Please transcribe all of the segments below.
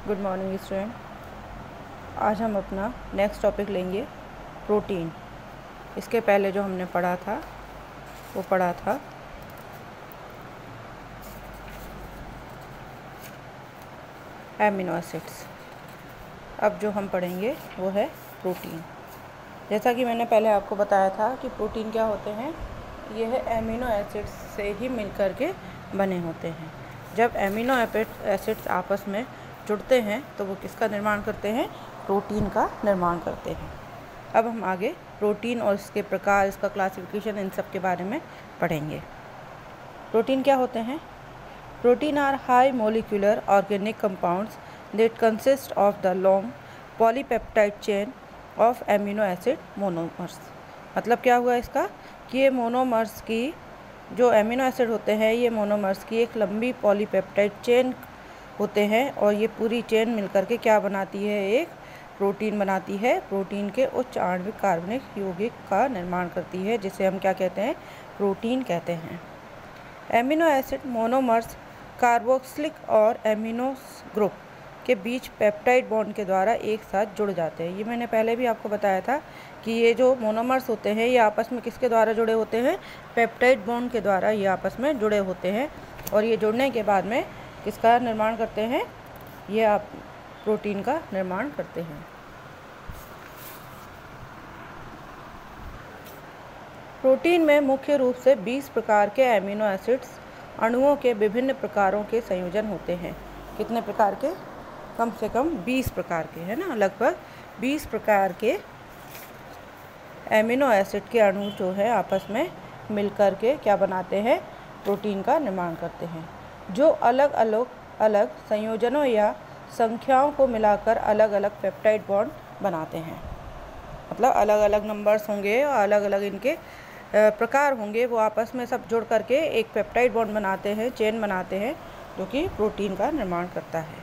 Good morning student. आज हम अपना नेक्स्ट टॉपिक लेंगे प्रोटीन। इसके पहले जो हमने पढ़ा था वो पढ़ा था एमिनो एसिड्स। अब जो हम पढ़ेंगे वो है प्रोटीन। जैसा कि मैंने पहले आपको बताया था कि प्रोटीन क्या होते हैं, यह एमिनो एसिड्स से ही मिलकर के बने होते हैं। जब एमिनो एसिड्स आपस में जुड़ते हैं तो वो किसका निर्माण करते हैं? प्रोटीन का निर्माण करते हैं। अब हम आगे प्रोटीन और इसके प्रकार, इसका क्लासिफिकेशन, इन सब के बारे में पढ़ेंगे। प्रोटीन क्या होते हैं? Protein are high molecular organic compounds that consist of the long polypeptide chain of amino acid monomers. मतलब क्या हुआ इसका कि ये मोनोमर्स की जो एमिनो एसिड होते हैं, ये मोनोमर्स की एक लंबी पॉलीपेप्टाइड चेन होते हैं और ये पूरी चेन मिलकर के क्या बनाती है? एक प्रोटीन बनाती है। प्रोटीन के उच्च आणविक कार्बनिक यौगिक का निर्माण करती है, जिसे हम क्या कहते हैं? प्रोटीन कहते हैं। एमिनो एसिड मोनोमर्स कार्बोक्सिलिक और एमिनो ग्रुप के बीच पेप्टाइड बॉन्ड के द्वारा एक साथ जुड़ जाते हैं। ये मैंने पहले भी आपको बताया था कि ये जो मोनोमर्स होते हैं ये आपस में किसके द्वारा जुड़े होते हैं? पेप्टाइड बॉन्ड के द्वारा ये आपस में जुड़े होते हैं और ये जुड़ने के बाद में किसका निर्माण करते हैं? ये आप प्रोटीन का निर्माण करते हैं। प्रोटीन में मुख्य रूप से 20 प्रकार के एमिनो एसिड्स अणुओं के विभिन्न प्रकारों के संयोजन होते हैं। कितने प्रकार के? कम से कम 20 प्रकार के, है ना। लगभग 20 प्रकार के एमिनो एसिड के अणु जो है आपस में मिलकर के क्या बनाते हैं? प्रोटीन का निर्माण करते हैं, जो अलग अलग संयोजनों या संख्याओं को मिलाकर अलग अलग पेप्टाइड बॉन्ड बनाते हैं। मतलब अलग अलग नंबर्स होंगे और अलग अलग इनके प्रकार होंगे, वो आपस में सब जुड़ करके एक पेप्टाइड बॉन्ड बनाते हैं, चेन बनाते हैं, जो कि प्रोटीन का निर्माण करता है।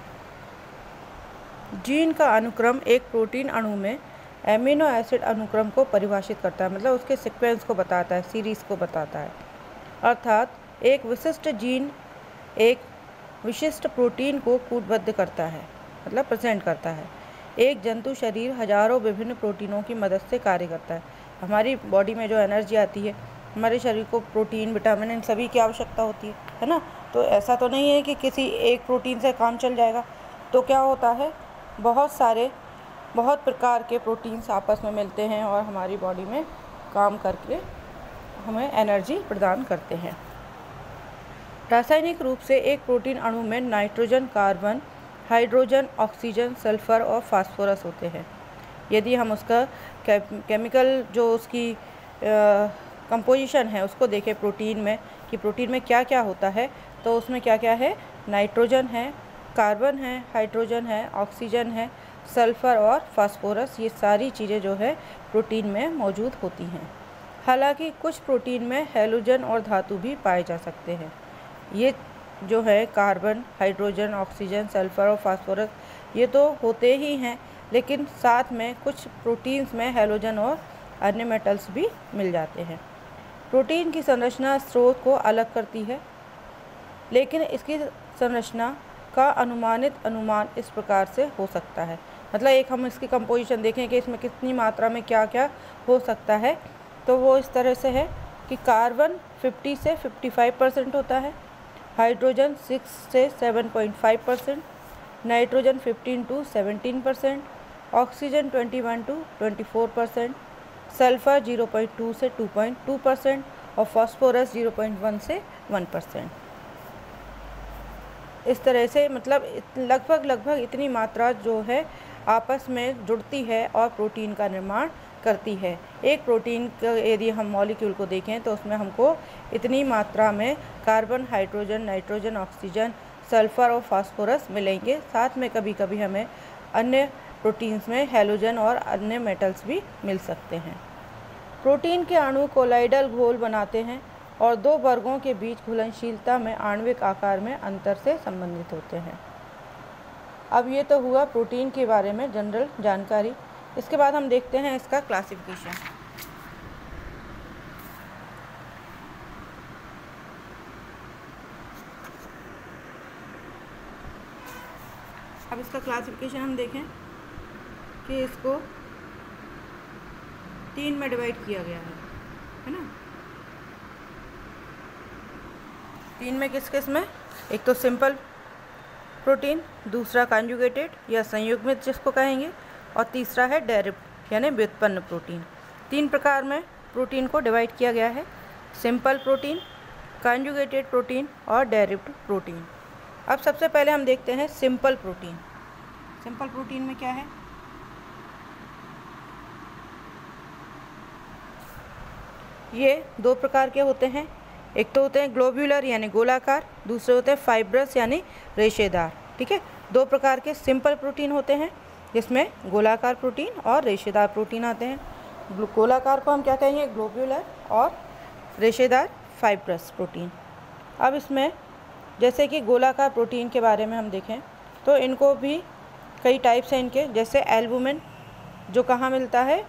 जीन का अनुक्रम एक प्रोटीन अणु में एमिनो एसिड अनुक्रम को परिभाषित करता है। मतलब उसके सीक्वेंस को बताता है, सीरीज़ को बताता है। अर्थात एक विशिष्ट जीन एक विशिष्ट प्रोटीन को कूटबद्ध करता है, मतलब प्रेजेंट करता है। एक जंतु शरीर हजारों विभिन्न प्रोटीनों की मदद से कार्य करता है। हमारी बॉडी में जो एनर्जी आती है, हमारे शरीर को प्रोटीन, विटामिन, इन सभी की आवश्यकता होती है ना। तो ऐसा तो नहीं है कि किसी एक प्रोटीन से काम चल जाएगा। तो क्या होता है, बहुत प्रकार के प्रोटीन्स आपस में मिलते हैं और हमारी बॉडी में काम करके हमें एनर्जी प्रदान करते हैं। रासायनिक रूप से एक प्रोटीन अणु में nitrogen, carbon, hydrogen, oxygen, sulphur और फास्फोरस होते हैं। यदि हम उसका केमिकल जो उसकी कंपोजिशन है उसको देखें प्रोटीन में, कि प्रोटीन में क्या क्या होता है, तो उसमें क्या क्या है? नाइट्रोजन है, कार्बन है, हाइड्रोजन है, ऑक्सीजन है, सल्फर और फास्फोरस। ये सारी चीज़ें जो है प्रोटीन में मौजूद होती हैं। हालांकि कुछ प्रोटीन में हैलोजन और धातु भी पाए जा सकते हैं। ये जो है कार्बन, हाइड्रोजन, ऑक्सीजन, सल्फर और फास्फोरस, ये तो होते ही हैं, लेकिन साथ में कुछ प्रोटीन्स में हैलोजन और अन्य मेटल्स भी मिल जाते हैं। प्रोटीन की संरचना स्रोत को अलग करती है, लेकिन इसकी संरचना का अनुमान इस प्रकार से हो सकता है। मतलब एक हम इसकी कंपोजिशन देखें कि इसमें कितनी मात्रा में क्या क्या हो सकता है, तो वो इस तरह से है कि कार्बन 50 से 55% होता है, हाइड्रोजन 6 से 7.5%, nitrogen 15 to 17%, oxygen 21 to 24%, sulphur 0.2 से 2.2% और फास्फोरस 0.1 से 1%। इस तरह से मतलब लगभग इतनी मात्रा जो है आपस में जुड़ती है और प्रोटीन का निर्माण करती है। एक प्रोटीन का यदि हम मॉलिक्यूल को देखें तो उसमें हमको इतनी मात्रा में carbon, hydrogen, nitrogen, oxygen, sulphur और फास्फोरस मिलेंगे। साथ में कभी कभी हमें अन्य प्रोटीन्स में हैलोजन और अन्य मेटल्स भी मिल सकते हैं। प्रोटीन के अणु कोलाइडल घोल बनाते हैं और दो वर्गों के बीच घुलनशीलता में आणविक आकार में अंतर से संबंधित होते हैं। अब ये तो हुआ प्रोटीन के बारे में जनरल जानकारी। इसके बाद हम देखते हैं इसका क्लासिफिकेशन। अब इसका क्लासिफिकेशन हम देखें कि इसको 3 में डिवाइड किया गया है ना। 3 में किस किस में? एक तो सिंपल प्रोटीन, दूसरा कॉन्जुगेटेड या संयुग्मित जिसको कहेंगे, और तीसरा है डेरिव्ड यानी व्युत्पन्न प्रोटीन। 3 प्रकार में प्रोटीन को डिवाइड किया गया है, सिंपल प्रोटीन, कॉन्जुगेटेड प्रोटीन और डेरिव्ड प्रोटीन। अब सबसे पहले हम देखते हैं सिंपल प्रोटीन। सिंपल प्रोटीन में क्या है? ये 2 प्रकार के होते हैं, एक तो होते हैं ग्लोब्यूलर यानी गोलाकार, दूसरे होते हैं फाइब्रस यानी रेशेदार। ठीक है, 2 प्रकार के सिंपल प्रोटीन होते हैं जिसमें गोलाकार प्रोटीन और रेशेदार प्रोटीन आते हैं। गोलाकार को हम क्या कहेंगे? ग्लोब्यूलर, और रेशेदार फाइब्रस प्रोटीन। अब इसमें जैसे कि गोलाकार प्रोटीन के बारे में हम देखें तो इनको भी कई टाइप्स हैं इनके, जैसे एल्बुमिन जो कहाँ मिलता है?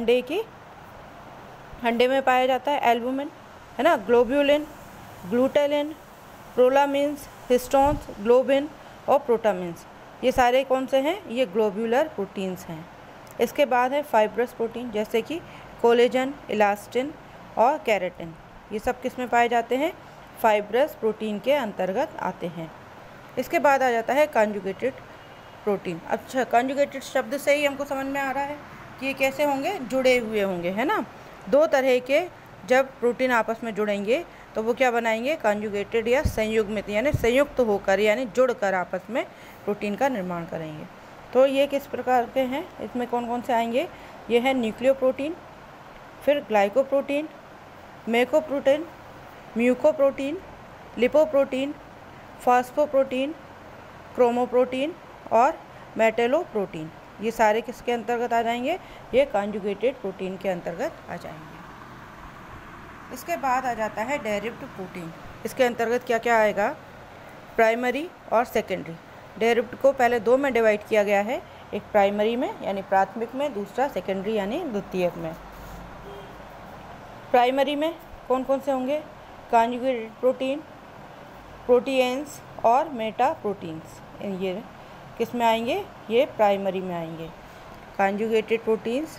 अंडे में पाया जाता है एल्बुमिन, है ना। Globulin, glutelin, prolamins, histones, globin और प्रोटामिन्स, ये सारे कौन से हैं? ये ग्लोब्यूलर प्रोटीन्स हैं। इसके बाद है फाइब्रस प्रोटीन जैसे कि कोलेजन, इलास्टिन और केराटिन, ये सब किस में पाए जाते हैं? फाइब्रस प्रोटीन के अंतर्गत आते हैं। इसके बाद आ जाता है कॉन्जुगेटेड प्रोटीन। अच्छा, कॉन्जुगेटेड शब्द से ही हमको समझ में आ रहा है कि ये कैसे होंगे? जुड़े हुए होंगे, है ना। 2 तरह के जब प्रोटीन आपस में जुड़ेंगे तो वो क्या बनाएंगे? कॉन्जुगेटेड या संयुग्मित यानी संयुक्त होकर यानी जुड़कर आपस में प्रोटीन का निर्माण करेंगे। तो ये किस प्रकार के हैं? इसमें कौन कौन से आएंगे? ये है न्यूक्लियोप्रोटीन, फिर glycoprotein, mucoprotein, mucoprotein, lipoprotein, phosphoprotein, chromoprotein और मेटेलोप्रोटीन। ये सारे किसके अंतर्गत आ जाएंगे? ये कॉन्जुगेटेड प्रोटीन के अंतर्गत आ जाएंगे। इसके बाद आ जाता है डेरिव्ड प्रोटीन। इसके अंतर्गत क्या क्या आएगा? प्राइमरी और सेकेंडरी। डेरिव्ड को पहले 2 में डिवाइड किया गया है, एक प्राइमरी में यानी प्राथमिक में, दूसरा सेकेंडरी यानी द्वितीयक में। प्राइमरी में कौन कौन से होंगे? कॉन्जुगेटेड प्रोटीन, प्रोटीन्स और मेटा प्रोटीन्स। ये किस में आएंगे? ये प्राइमरी में आएंगे। कॉन्जुगेटेड प्रोटीन्स,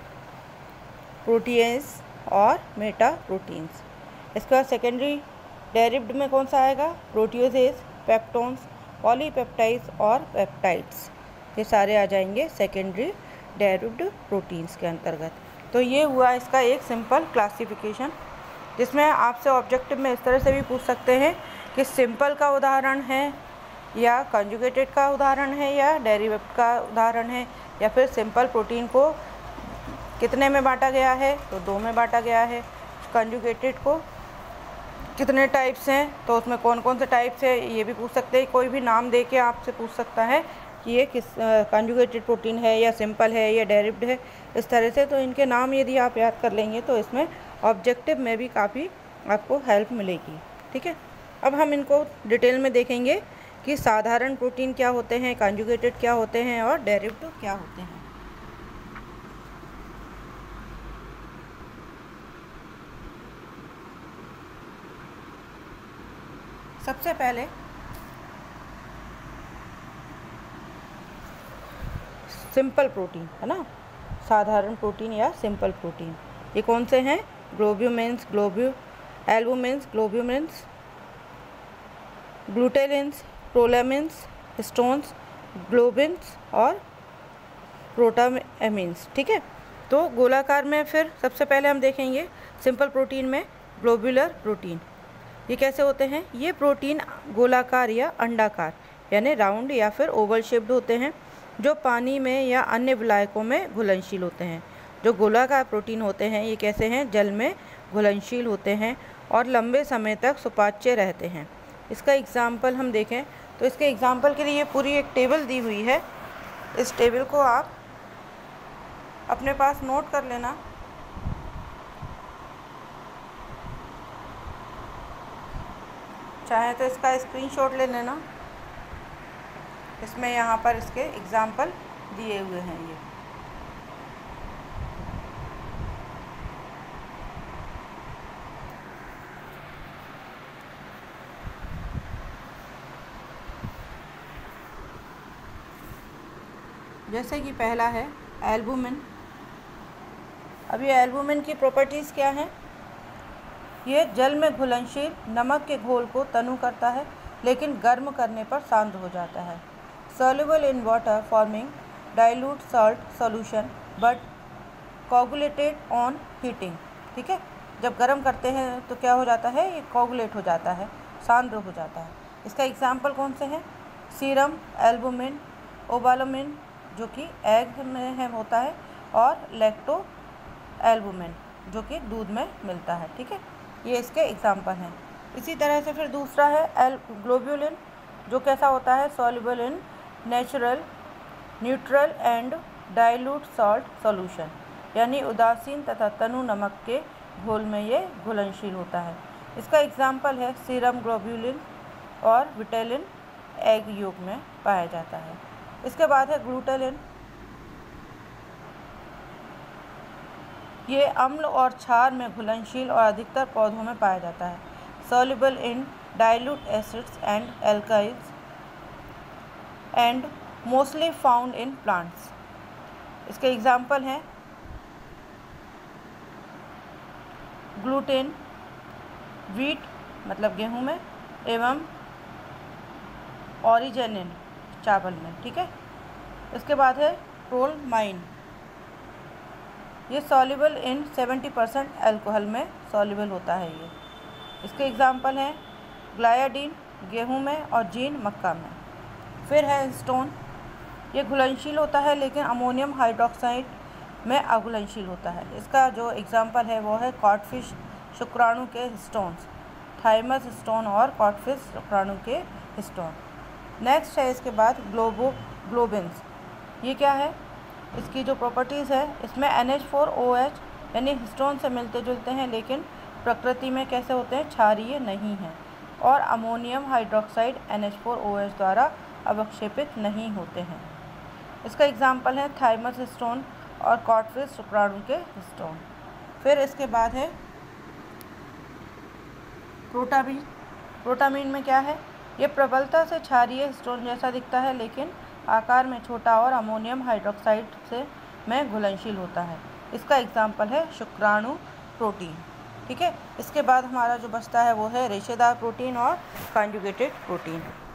प्रोटीन्स और मेटा प्रोटीन्स। इसके बाद सेकेंडरी डेरिव्ड में कौन सा आएगा? प्रोटियोजेज, पेप्टोन्स, पॉलीपेप्टाइड्स और पेप्टाइड्स, ये सारे आ जाएंगे सेकेंडरी डेरिव्ड प्रोटीन्स के अंतर्गत। तो ये हुआ इसका एक सिंपल क्लासिफिकेशन, जिसमें आपसे ऑब्जेक्टिव में इस तरह से भी पूछ सकते हैं कि सिंपल का उदाहरण है या कॉन्जुगेटेड का उदाहरण है या डेरिवेटिव का उदाहरण है, या फिर सिंपल प्रोटीन को कितने में बांटा गया है? तो 2 में बांटा गया है। कॉन्जुगेटेड को कितने टाइप्स हैं? तो उसमें कौन कौन से टाइप्स है ये भी पूछ सकते हैं। कोई भी नाम दे के आपसे पूछ सकता है कि ये किस कॉन्जुगेटेड प्रोटीन है या सिंपल है या डेरिव्ड है, इस तरह से। तो इनके नाम यदि आप याद कर लेंगे तो इसमें ऑब्जेक्टिव में भी काफ़ी आपको हेल्प मिलेगी। ठीक है, अब हम इनको डिटेल में देखेंगे कि साधारण प्रोटीन क्या होते हैं, कॉन्जुगेटेड क्या होते हैं और डेरिव्ड क्या होते हैं। सबसे पहले सिंपल प्रोटीन, है ना, साधारण प्रोटीन या सिंपल प्रोटीन, ये कौन से हैं? ग्लोब्यूमिन्स, एल्बुमिन्स, ग्लोब्यूमिन्स, ग्लूटेलिन्स, प्रोलामिन्स, हिस्टोन्स, ग्लोबिन्स और प्रोटामिन्स। ठीक है, तो गोलाकार में फिर सबसे पहले हम देखेंगे सिंपल प्रोटीन में ग्लोब्यूलर प्रोटीन। ये कैसे होते हैं? ये प्रोटीन गोलाकार या अंडाकार यानी राउंड या फिर ओवल शेप्ड होते हैं, जो पानी में या अन्य विलायकों में घुलनशील होते हैं। जो गोलाकार प्रोटीन होते हैं ये कैसे हैं? जल में घुलनशील होते हैं और लंबे समय तक सुपाच्य रहते हैं। इसका एग्जाम्पल हम देखें तो इसके एग्जाम्पल के लिए पूरी एक टेबल दी हुई है। इस टेबल को आप अपने पास नोट कर लेना। चाहे तो इसका स्क्रीनशॉट ले लेना। इसमें यहाँ पर इसके एग्जाम्पल दिए हुए हैं। ये जैसे कि पहला है एल्बुमिन। अब ये एल्बुमिन की प्रॉपर्टीज़ क्या हैं? ये जल में घुलनशील नमक के घोल को तनु करता है, लेकिन गर्म करने पर शांत हो जाता है। Soluble in water forming dilute salt solution but coagulated on heating. ठीक है, जब गर्म करते हैं तो क्या हो जाता है? ये कोगुलेट हो जाता है, सांद्र हो जाता है। इसका एग्जाम्पल कौन से हैं? सीरम, एल्बुमिन, ओबालमिन जो कि एग में है होता है, और लैक्टो एल्बुमिन जो कि दूध में मिलता है। ठीक है, ये इसके एग्जाम्पल हैं। इसी तरह से फिर दूसरा है ग्लोब्यूलिन, जो कैसा होता है? Soluble in natural neutral and dilute salt solution, यानी उदासीन तथा तनु नमक के घोल में ये घुलनशील होता है। इसका एग्जाम्पल है सीरम ग्लोब्यूलिन और विटेलिन, एग योग में पाया जाता है। इसके बाद है ग्लूटेलिन। ये अम्ल और क्षार में घुलनशील और अधिकतर पौधों में पाया जाता है। Soluble in dilute acids and alkalis and mostly found in plants. इसके एग्जाम्पल हैं ग्लूटेन, वीट मतलब गेहूं में, एवं ऑरिजेनिन चावल में। ठीक है, इसके बाद है टोलमाइन। ये सॉल्युबल इन 70% अल्कोहल में सॉल्युबल होता है ये। इसके एग्जाम्पल हैं ग्लायाडीन गेहूं में और जीन मक्का में। फिर है स्टोन। ये घुलनशील होता है लेकिन अमोनियम हाइड्रोक्साइड में अघुलनशील होता है। इसका जो एग्जाम्पल है वो है कॉडफिश शुक्राणु के स्टोन्स, थाइमस स्टोन और कॉडफिश शुक्राणु के स्टोन। नेक्स्ट है इसके बाद ग्लोबिन्स। ये क्या है? इसकी जो प्रॉपर्टीज़ है, इसमें NH4OH यानी हिस्टोन से मिलते जुलते हैं, लेकिन प्रकृति में कैसे होते हैं? क्षारीय नहीं हैं, और अमोनियम हाइड्रोक्साइड NH4OH द्वारा अवक्षेपित नहीं होते हैं। इसका एग्जाम्पल है थाइमस स्टोन और कॉडफिश शुक्राणु के स्टोन। फिर इसके बाद है प्रोटामीन। प्रोटामीन में क्या है? ये प्रबलता से क्षारीय स्टोन जैसा दिखता है, लेकिन आकार में छोटा और अमोनियम हाइड्रोक्साइड से में घुलनशील होता है। इसका एग्जाम्पल है शुक्राणु प्रोटीन। ठीक है, इसके बाद हमारा जो बचता है वो है रेशेदार प्रोटीन और कॉन्जुगेटेड प्रोटीन।